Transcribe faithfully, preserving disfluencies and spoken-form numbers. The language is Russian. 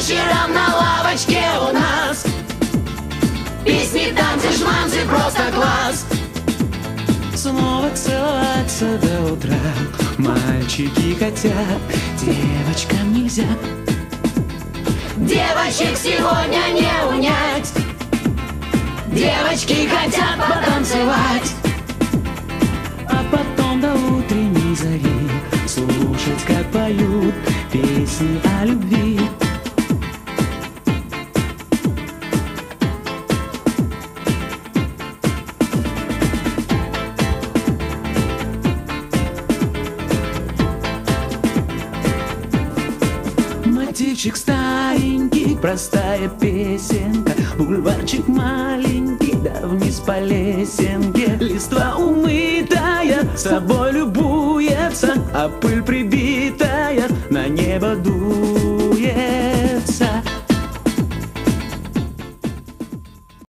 вечером на лавочке у нас. Песни, танцы, шманцы, просто класс. Снова целоваться до утра. Мальчики хотят, девочкам нельзя. Девочек сегодня не унять. Девочки хотят потанцевать. А потом до утренней зари слушать, как поют песни о любви. Мотивчик старенький, простая песенка. Бульварчик маленький, да вниз по лесенке. Листва умытая, собой любуется, а пыль прибитая на небо дует.